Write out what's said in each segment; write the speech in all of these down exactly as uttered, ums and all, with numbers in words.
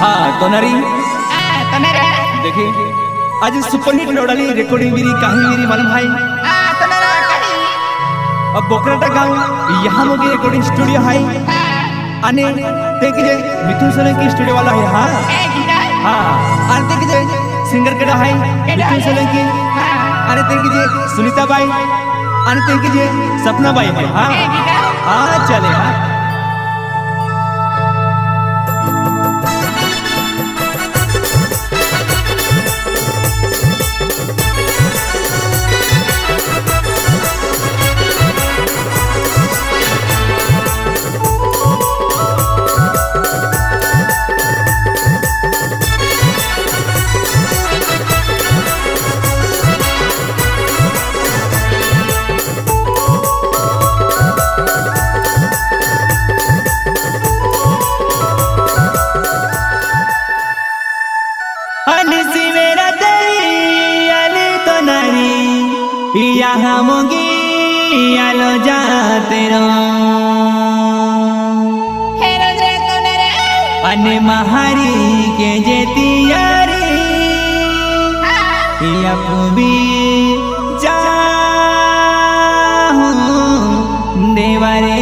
हाँ तो नरी तो नरे देखिए आज सुपरहिट लौड़ाली रिकॉर्डिंग मेरी कहानी मेरी मालूम भाई तो नरे कही अब बोकराटा गांव यहाँ मोगी रिकॉर्डिंग स्टूडियो है आने देखिए मिथुन सोलंकी स्टूडियो वाला है हाँ ए गीता हाँ आने देखिए सिंगर केड़ा है मिथुन सोलंकी आने देखिए सुनीता बाई आने देखिए सपना बाई है हाँ ए गीता हाँ चले हाँ यहाँ मोगी आलो जाते रो अने महारी के जेती यारी या पुबी जा देवारे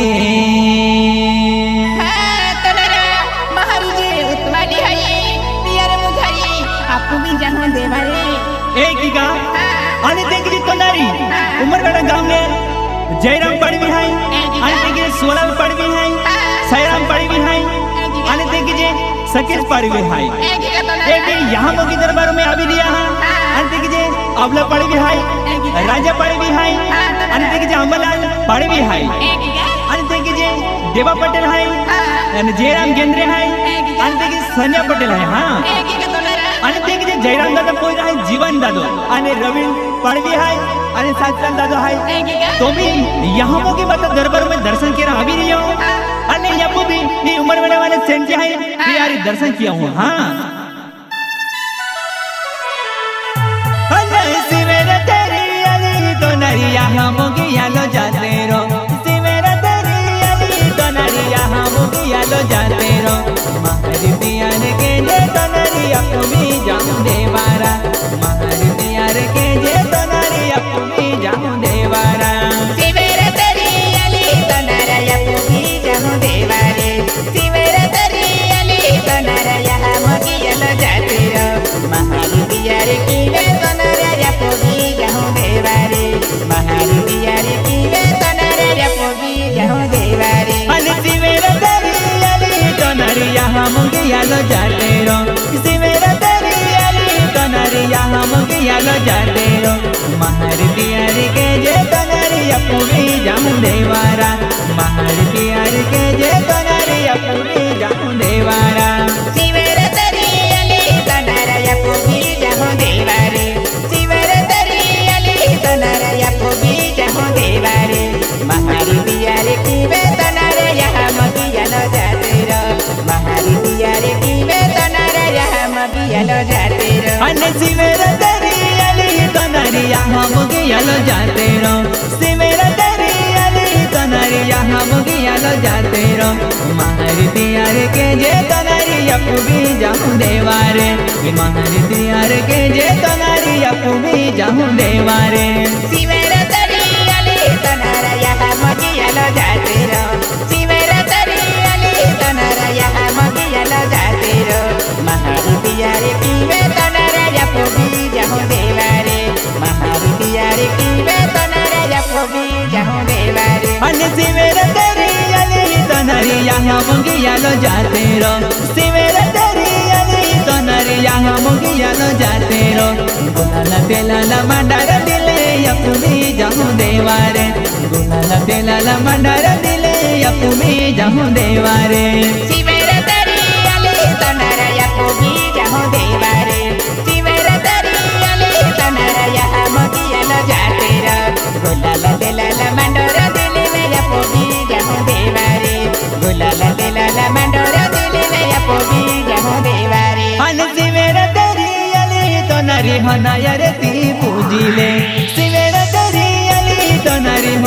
एक ही का आने देखिए तो नारी उमरगढ़ गांव में जयराम पड़ भी है आने देखिए सोलह पड़ भी है सैराम पड़ भी है आने देखिए सकीर पड़ भी है एक यहाँ मोगी दरबार में अभी लिया है आने देखिए अबला पड़ भी है राजा पड़ भी है आने देखिए अमलाल पड़ भी है आने देखिए देवा पटेल है जयराम गेंद्रे है आने देखिए संजय पटेल है हाँ आने देखिए जयराम दादा कोई है जीवन दादो आने रवि पड़वी है आने सातराम दादो है तो भी यहाँ मोगी मतलब दरबार में दर्शन किया अभी लियो आने यहाँ भी ये उम्र बड़े वाले सेंट है यार दर्शन किया हूँ हाँ सिवेरा तेरी अली तो नरी यहाँ मोगी यालो जाते रो सिवेरा तेरी अली तो नरी यहाँ मोगी यालो जाते रो महरी पियार के जे तो नरी अपनी जाऊं देवारा महरी पियार के जे तो नरी अपनी जाऊं देवारा सिवेरा तेरी अली तो नरी अपनी जाऊं देवारे सिवेरा तेरी अली तो नरी यहाँ मोगी यालो जाते रो महरी पियार की वे तो नरी अपनी जाऊं देवारे महरी पियार की वे तो नरी अपनी जाऊं देवारे अली सिवेरा तेरी अली तो नरी यहाँ मोगी यालो जाते रो सिवेरा तेरी अली तो नरी यहाँ मोगी यालो जाते रो महरी पियार के जे तो नरी अपनी जाऊं देवारा महरी पियार के जे तो नरी अपनी जाऊं देवारा सिवेरा तेरी अली तो नरी अपनी जाऊं देवारे सिवेरा तेरी अली तो नरी अपनी जाऊं देवारे महरी पियार की वे तो नरी यहाँ मोगी यालो जाते रो महरी पियार की वे तो नरी यहाँ मोगी यालो जाते रो अने सिवेरा तेरी अली तो नरी यहाँ मोगी यालो जाते रो सिवेरा तेरी अली तो नरी यहाँ मोगी यालो जाते रो महरी पियार के जे तो नरी अपनी जाऊं देवारे महरी पियार के जे तो नरी अपनी जाऊं देवारे सिवेरा तेरी अली तो नरी यहाँ मोगी यालो जाते रो सिवेरा तेरी अली तो नरी यहाँ मोगी यालो जाते रो महरी पियार की वे तो नरी अपनी जाऊं देवारे महरी पियार की वे तो नरी अपनी जाऊं देवारे अने सिवेरा तेरी अली तो नरी यहाँ मोगी यालो जाते रो सिवेरा तेरी अली तो नरी यहाँ मोगी यालो जाते रो गुलाला तेलाला मंडारा दिले अपनी जाऊं देवारे गुलाला तेलाला मंडारा दिले अपनी जाऊं देवारे सिवेरा तेरी अली तो नरी अपनी जाऊं देवारे सिवेरा तेरी अली तो नरी यहाँ मोगी यालो जाते रो गुलाला तेलाला मंडारा दिले मेरा पोगी जाऊं देवारे गुलाला तेलाला मंडारा दिले मेरा पोगी जाऊं देवारे अने सिवेरा तेरी अली तो नरी हनाया रे ती पूजिले सिवेरा तेरी अली तो नरी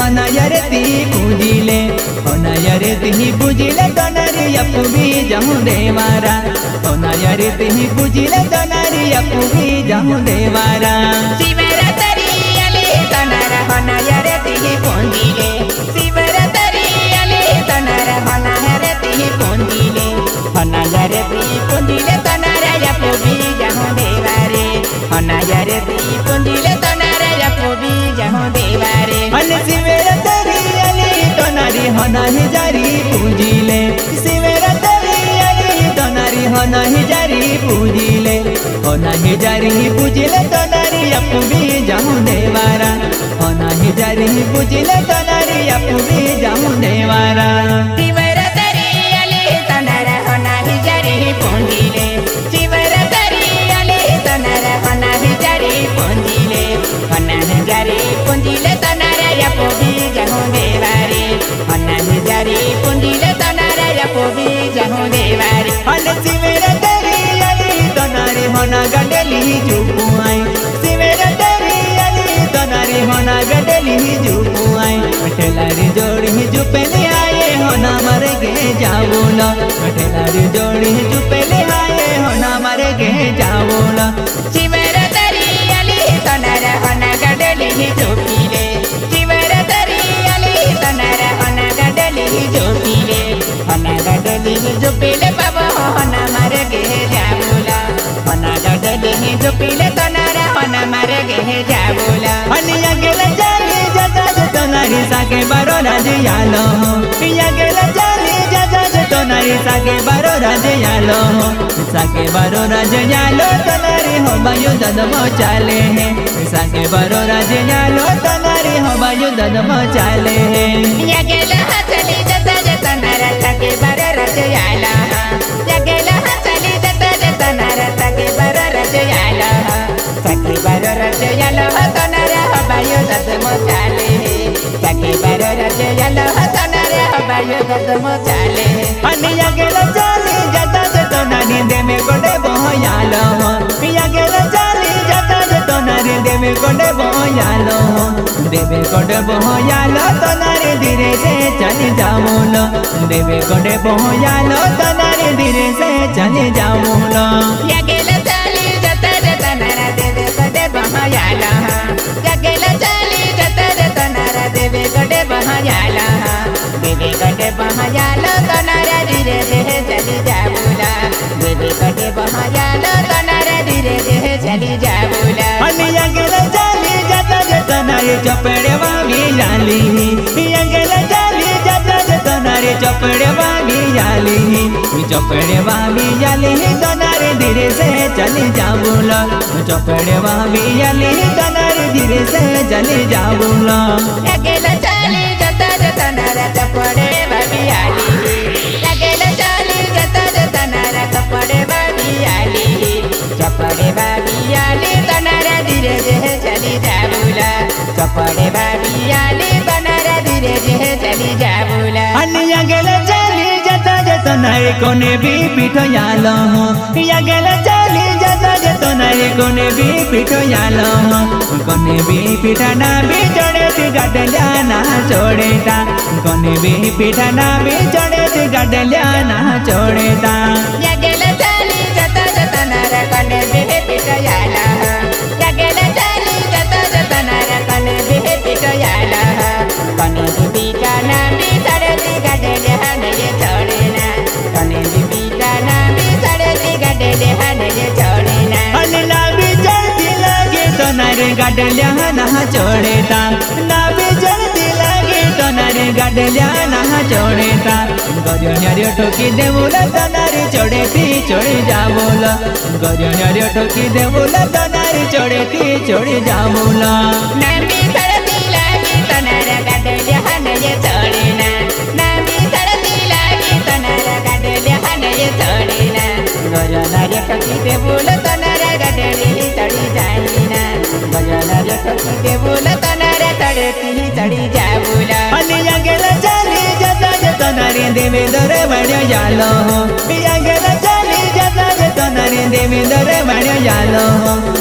हनायरे ती पूजिले हनायरे ती पूजिले तनारी अपू भी जाऊं देवारा हनायरे ती पूजिले तनारी अपू भी जाऊं देवारा शिवरात्रि आले तनारा हनायरे ती पूजिले शिवरात्रि आले तनारा हनायरे ती पूजिले हनायरे ती पूजिले तनारा अपू भी जाऊं देवारे हनायरे ती पूजिले तनारा अपू भी जाऊं देवारे अले शिवरात्रि आले तनारी हनाही जारी पूजिले शिवरात्रि आले तनारी हनाही जारी पूजिले हनाही जारी पूजिले तनारी अपू भी जाऊं देवारा हनाही जारी पूजिले तनारी अपू भी जाऊं देवारा शिवरात्रि आले तनारा हनाही जारी पूजिले शिवरात्रि आले तनारा हनाही जारी पूजिले हनाही जारी पूजिले तनारा अपू भी जाऊं देवारे हनाही जारी पूजिले तनारा अपू भी जाऊं देवारे अले शिवरात्रि आले तनारी हना गडली जुपुआई शिवरात्रि आले तनारी हना गडली जुपुआई ठेलारी जोड़ी जुपेले आए होना मर गे जावोला ठेलारी जोड़ी जुपेले आए होना मर गे जावोला शिवरात्रि आले तनारा हना गडली जुपिले शिवरात्रि आले तनारा हना गडली जुपिले हना गडली जुपिले बाबा हना मर गे जावोला हना गडली जुपिले तनारा हना मर गे जावोला अनिया गेला जाली जाता तनारी साके बारो राज यालो पिया गेला जाली जाता तनारी साके बारो राज यालो साके बारो राज यालो तनारी हो बायु ददम चाले है साके बारो राज यालो तनारी हो बायु ददम चाले है या गेला हसली जाता तनारा साके बारो राज याला या गेला हसली जाता तनारा साके बारो राज याला साके बारो राज याला तनारा हो बायु ददम चाले साके बारो राज याला तनारा हो बायु ददम चाले अनिया गेला जाली जाता तनारी दे में कोडे बहयालो पिया गेला जाली जाता तनारी दे में कोडे बहयालो देवे कोडे बहयालो तनारी धीरे से चली जाऊलो देवे कोडे बहयालो तनारी धीरे से चली जाऊलो या गेला जाली जाता तनारा देवे कोडे बहयाला या गेला जाली जाता तनारा देवे कोडे बहयाला देवे कोडे बहयाला तनारा धीरे से चली जाऊला देवे कोडे बहयाला तनारा धीरे से चली जाऊला अनिया गेला जाली जाता तनारी चपड़े वागी जाली पिया गेला जाली जाता तनारी चपड़े वागी जाली चपड़े वागी जाली तनारी धीरे से चली जाऊला चपड़े वागी जाली तनारी धीरे से चली जाऊला या गेला जाली जाता तनारा चपड़े वागी आली या गेला जाली जाता तनारा चपड़े वागी आली चपड़े वागी आली तनारा धीरे से चली जाऊला चपड़े वागी आली तनारा धीरे से चली जाऊला अनिया गेला जाली जाता तनारी कोने भी पीठो यालो या गेला जाली जाता तनारी कोने भी पीठो यालो कोने भी पीठा ना भी चढ़े थी गडल्या ना छोड़ेता कोने भी पीठा ना भी चढ़े थी गडल्या ना छोड़ेता या गेला जाली जाता तनारा कोने भी पीठो याला या गेला जाली जाता तनारा कोने भी पीठो याला कोने भी पीठा ना भी चढ़े थी गडल्या नहीं छोड़ेना कोने भी पीठा ना भी चढ़े थी गडल्या नहीं छोड़ेना अनिला भी चढ़ती लगे तनारे गडल्या ना छोड़ेता ना भी चढ़ती लगे तनारे गडल्या ना छोड़ेता गजन्यारे ठोकी देवुला तनारी चढ़े थी चढ़ी जावोला गजन्यारे ठोकी देवुला तनारी चढ़े थी चढ़ी जावोला नामी चढ़ती लगी तनारा गडल्या नहीं छोड़ेना नामी चढ़ती लगी तनारा गडल्या नहीं छोड़ेना गजन्यारे ठोकी देवुला तनारा गडली चढ़ी जाईना गजन्यारे ठोकी देवुला तनारा चढ़ती चढ़ी जावुला अनिया गेला जाली जाता तनारी देवे दरे बड़े जालो पिया गेला जाली जाता तनारी देवे दरे बड़े जालो देवे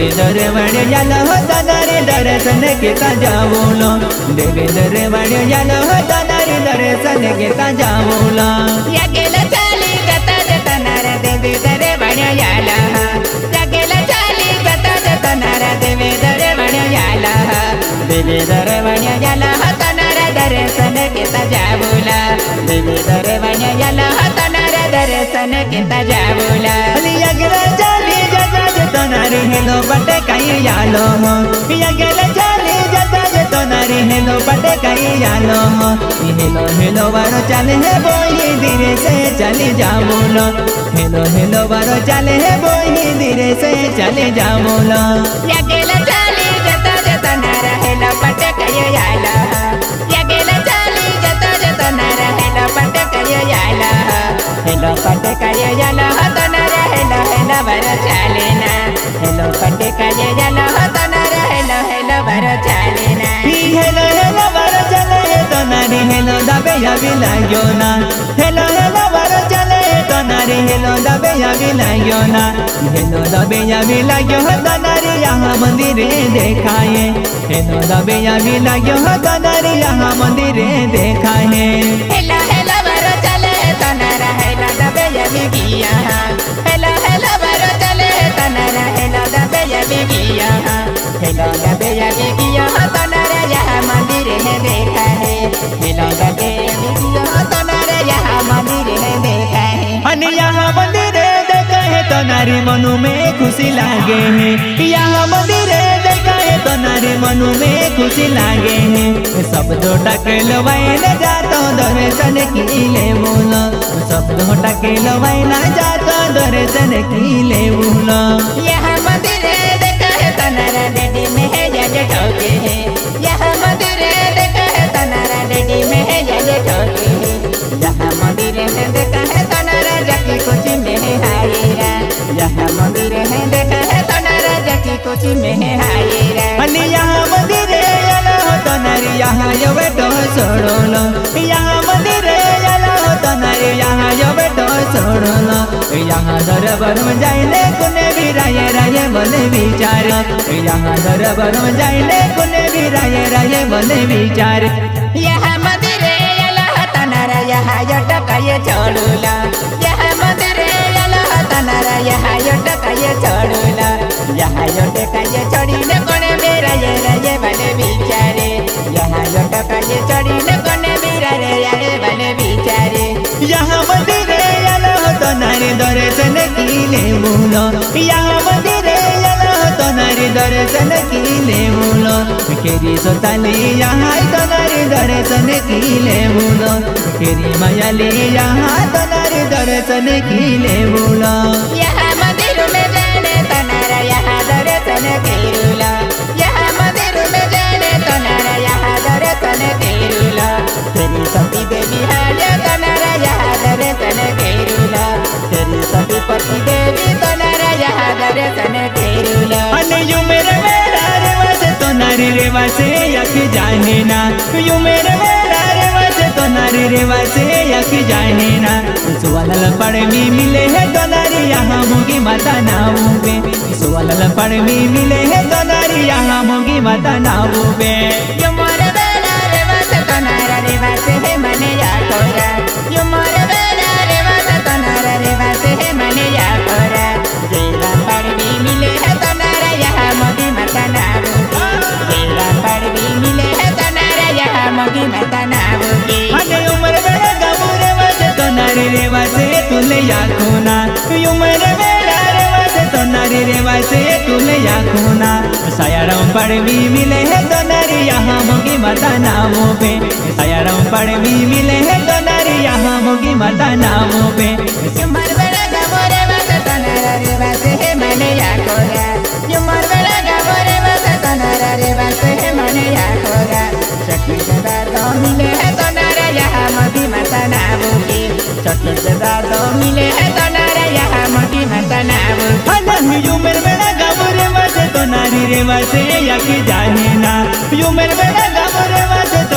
देवी दरवाड्या याला होता नारी दर्शन घेता जाऊला देवी दरवाड्या याला होता नारी दर्शन घेता जाऊला या गेला चाली जाता जाता नारा देवी दरवाड्या याला या गेला चाली जाता जाता नारा देवी दरवाड्या याला देवी दरवाड्या याला होता नारा दर्शन घेता जाऊला देवी दरवाड्या याला होता नारा दर्शन घेता जाऊला या गेला चाली जाता जाता नारी हेलो पटे काही यालो या गेला चाली जाता जाता नारी हेलो पटे काही यालो हेलो हेलो बारो चले है बोही धीरे से चले जाऊला हेलो हेलो बारो चले है बोही धीरे से चले जाऊला या गेला चाली जाता जाता नारा हेलो पटे काही याला या गेला चाली जाता जाता नारा हेलो पटे काही याला हेलो पटे काही याला होता नारा हेलो हेलो बारो चले ना हेलो पटे काही याला होता नारा हेलो हेलो बारो चले ना हेलो हेलो बारो चले तो नारी हेलो दबे या भी लाग्यो ना हेलो हेलो बारो चले तो नारी हेलो दबे या भी लाग्यो ना हेलो दबे या भी लाग्यो तो नारी यहाँ मंदिर देखाए हेलो दबे या भी लाग्यो तो नारी यहाँ मंदिर देखाए हेलो हेलो बारो चले तो नारा हेलो दबे या भी किया हेलो हेलो बारो चले तो नारा हेलो दबे या भी किया हेलो दबे या भी किया तो नारा यहाँ मंदिर है देखा है हेलो दबे या भी किया तो नारा यहाँ मंदिर है देखा है अनि यहाँ मंदिर देखा है तो नारी मनु में खुशी लागे है यहाँ मंदिर देखा है तो नारी मनु में खुशी लागे है सब दो टकेल वैन जातो दर्शन किले बोलो सब दो टकेल वैन जातो दर्शन किले बोलो यहाँ मंदिर देखा है तो नारा डेडी में है जज ठोके है यहाँ मंदिर देखा है तो नारा डेडी में है जज ठोके है यहाँ मंदिर है देखा है तो नारा जकी कुछ में है हायरा यहाँ मंदिर है देखा है तो नारा जकी कुछ में है हायरा अनि यहाँ मंदिर याला तो नारी यहाँ यो बेटो छोड़ोलो यहाँ मंदिर याला तो नारी यहाँ यो बेटो छोड़ोलो यहाँ दरबार में जाइले कुने भी राये राये बोले विचार यहाँ दरबार में जाइले कुने भी राये राये बोले विचार यहाँ मंदिर याला तो नारा यहाँ यो टकाये छोड़ोला यहाँ मंदिर याला तो नारा यहाँ यो टकाये छोड़ोला यहाँ यो टकाये छोड़ीने कोने मेरा ये राये बोले विचारे यहाँ यो टकाये छोड़ीने कोने मेरा रे राये बोले विचारे यहाँ मंदिर याला तो नारी दर्शन किले बोलो यहाँ मंदिर याला तो नारी दर्शन किले बोलो केरी सोताली यहाँ तो नारी दर्शन किले बोलो केरी मायाली यहाँ तो नारी दर्शन किले बोलो यहाँ मंदिर में जाने तो नारा यहाँ दर्शन केरूला यहाँ मंदिर में जाने तो नारा यहाँ दर्शन केरूला तेरी सती देवी हाज तो नारा यहाँ दर्शन केरूला तेरी सती पति देवी तो नारा यहाँ दर्शन केरूला अने यू मेरे मेरा रे वैसे तो नारी रे वैसे यक जाने ना यू मेरे मेरा रे वैसे तो नारी रे वैसे यक जाने ना सुवालल पड़े भी मिले है तो नारी यहाँ मुगी माता नाऊ पे सुवालल पड़े भी मिले है तो नारी यहाँ मुगी माता नाऊ पे यो मोर बेला रे वैसे तो नारा रे वैसे है मने या कोरा यो मोर बेला रे वैसे तो नारा रे वैसे है मने या कोरा जेला पड़ भी मिले है तो नारा यहाँ मोगी माता नाऊ जेला पड़ भी मिले है तो नारा यहाँ मोगी माता नाऊ अने उम्र बेड़ा गमुरे वैसे तो नारी रे वैसे तुले या खोना उम्र बेड़ा रे वैसे तो नारी रे वैसे तुले या खोना सायाराम पड़ भी मिले है तो नारी यहाँ मोगी माता नामों पे सायाराम पड़ भी मिले है तो नारी यहाँ मोगी माता नामों पे उम्र बेड़ा गमुरे वैसे तो नारा रे वैसे है मने या कोरा उम्र बेड़ा गमुरे वैसे तो नारा रे वैसे है मने या कोरा सखी सदा तो मिले है तो नारा यहाँ मोगी माता नाऊ की सखी सदा तो मिले है तो नारा यहाँ मोगी माता नाऊ यू मेरे बेड़ा गमुरे वैसे तो नारी रे वैसे यक जाने ना यू मेरे बेड़ा गमुरे वैसे तो नारी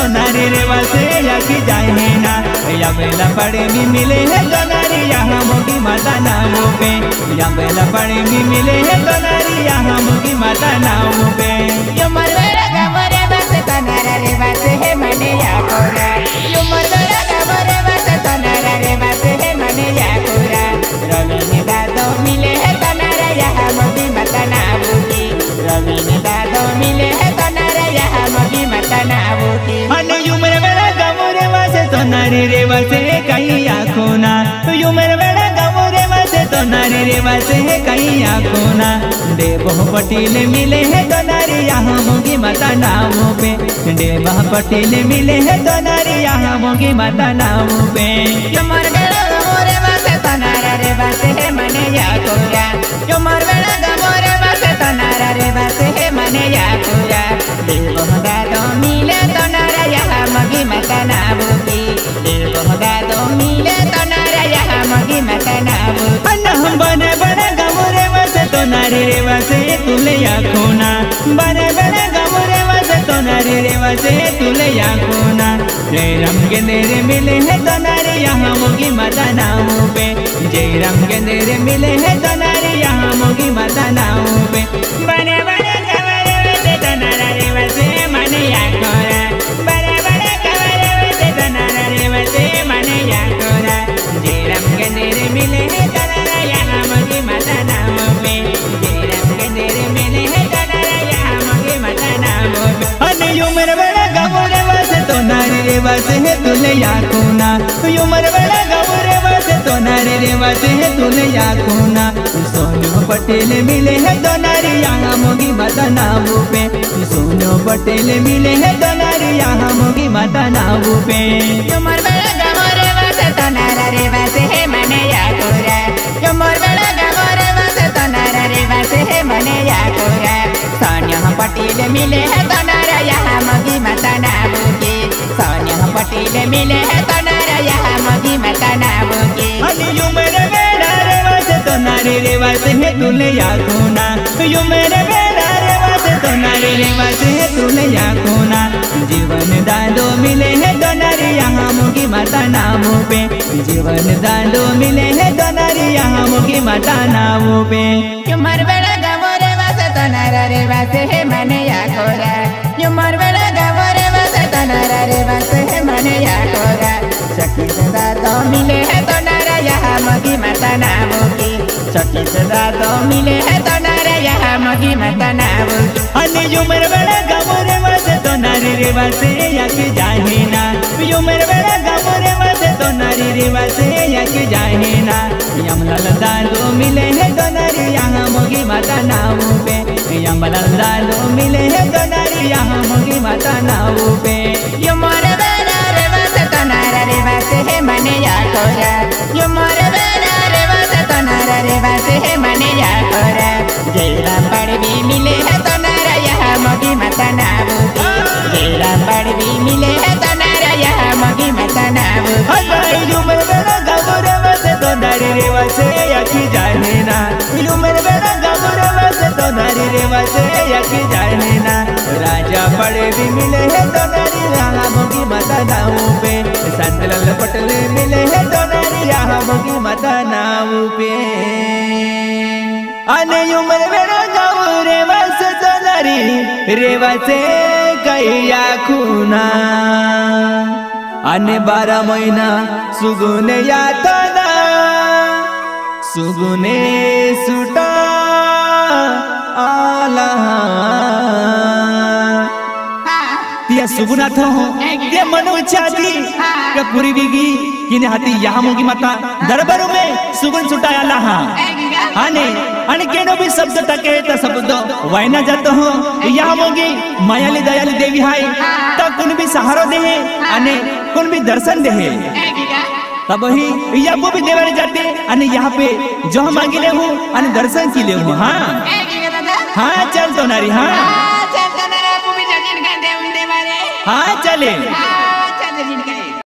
नारी रेवा से या की जाए ना या बेला पड़े भी मिले है तो नारी यहाँ मोगी माता नामों पे या बेला पड़े भी मिले है तो नारी यहाँ मोगी माता नामों पे यो मरवेड़ा गमरे बस तनारा रे बस है मने या कोरा यो मरवेड़ा गमरे बस तनारा रे बस है मने या कोरा रवि ने दादो मिले है तनारा यहाँ मोगी माता नाबूकी रवि ने दादो मिले है तनारा यहाँ मोगी माता नाबूकी अने यू मरवेड़ा गमरे बस तो नारी रे बस कहीं आँखों ना यू मरवेड़ा गमरे बस तो नारी रे बस कहीं आँखों ना देवो पटेल मिले है तो नारी यहाँ मोगी माता नामों पे देवा पटेल मिले है तो नारी यहाँ मोगी माता नामों पे यो मरवेड़ा गमरे बस तनारा रे बस है मने या कोरा यो मरवेड़ा गमरे बस तनारा रे बस है मने या कोरा देवो दादो मिले तो नारा यहाँ मोगी माता नाबूकी देवो दादो मिले तो नारा यहाँ मोगी माता नाबूकी अन्न हम बने बने गमरे बस तो नारी रे बस तुले आँखों ना बने बने गमरे बस तो नारी रे बस तुले आँखों ना जय राम के नेरे मिले है तो नारी यहाँ मोगी माता नामों पे जय राम के नेरे मिले है तो नारी यहाँ मोगी माता नामों पे बने बने गमरे बस तो नारी रे बस मने आँखों ना बने बने गमरे बस तो नारी रे बस मने आँखों ना जय राम के नेरे मिले है तो नारी यहाँ मोगी माता नामों पे जय राम के नेरे मिले है तो नारी यहाँ मोगी माता नामों पे अने यू मरवेड़ा गमरे बस तो नारी रे बस है तुले आँखों ना यू मरवेड़ा गमरे बस तो नारी रे बस है तुले आँखों ना सोनू पटेल मिले है तो नारी यहाँ मोगी माता नामों पे सोनू पटेल मिले है तो नारी यहाँ मोगी माता नामों पे यो मरवेड़ा गमरे बस तनारा रे बस है मने या कोरा यो मरवेड़ा गमरे बस तनारा रे बस है मने या कोरा सोनिया पटेल मिले है तो नारा यहाँ मोगी माता नाबूकी सोनिया पटेल मिले है तो नारा यहाँ मोगी माता नाबूकी अली यू मेरे बेड़ा रे बस तो नारी रे बस है तुले आँखों ना यू मेरे बेड़ा रे बस तो नारी रे बस है तुले आँखों ना जीवन दादो मिले है तो नारी यहाँ मोगी माता नामों पे जीवन दादो मिले है तो नारी यहाँ मोगी माता नामों पे यो मरवेड़ा गमरे बस तनारा रे बस है मने या कोरा यो मरवेड़ा गमरे बस तनारा रे बस है मने या कोरा सखी से दादो मिले है तो नारा यहाँ मोगी माता नाबूकी सखी से दादो मिले है तो नारा यहाँ मोगी माता नाबूकी अने यू मरवेड़ा गमरे बस तो नारी रे बस या की जाए ना यू मरवेड़ा गमरे बस तो नारी रे बस या की जाए ना यमलाल दादो मिले है तो नारी यहाँ मोगी माता नामों पे यमलाल दादो मिले है तो नारी यहाँ मोगी माता नामों पे यो मरवेड़ा रे बस तनारा रे बस है मने या कोरा यो मरवेड़ा रे बस तनारा रे बस है मने या कोरा जय राम पड़वी मिले है तो नारा यहाँ मोगी माता नाबूकी जय राम पड़वी मिले है तो नारा यहाँ मोगी माता नाबूकी यू मरवेड़ा गमरे बस तो नारी रे बस या की जाए ना यू मरवेड़ा गमरे बस तो नारी रे बस या की जाए ना राजा पड़े भी मिले है तो नारी यहाँ मोगी माता नामों पे संतलाल पटेल मिले है तो नारी यहाँ मोगी माता नामों पे अने यू मरवेड़ा गमरे बस तो नारी रे बस कहिया खूना अने बारह महीना सुगुने यातना सुगुने सुटा आला तिया सुगुना थो ये मनु चाहती के पूरी बिगी किने हाथी यहाँ मोगी माता दरबारों में सुगुन सुटा आला आने अने केनो भी शब्द तके त शब्द वायना जातो हो यहाँ मोगी मायाली दयाली देवी हाय तो कुन भी सहारो दे अने कुन भी दर्शन दे तब ही यहाँ वो भी देवाने जाते अने यहाँ पे जो हम मांगी ले हूँ अने दर्शन की ले हूँ हाँ हाँ चल तो नारी हाँ चल तो नारा भी जमीन का देव देवारे हाँ चले हाँ चल जमीन का